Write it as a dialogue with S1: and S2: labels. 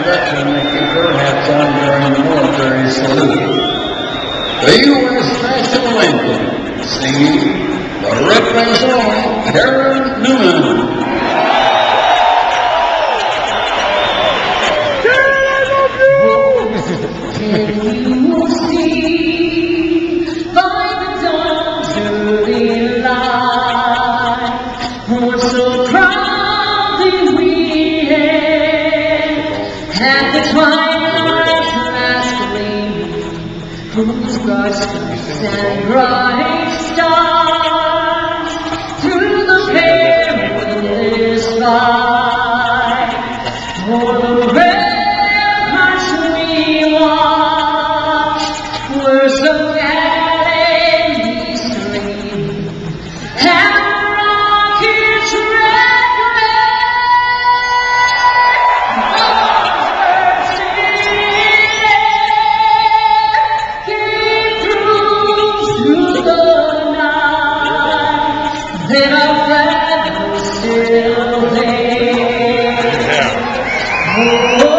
S1: veteran to keep their hats on during the military salute. The U.S. National Anthem, singing the Red Wings own Newman.
S2: At the twilight's last gleaming, whose broad stripes and bright stars through the pale windless sky, o'er the ramparts we watched were so gallantly streaming, and the rockets red then our flag was still there. Oh,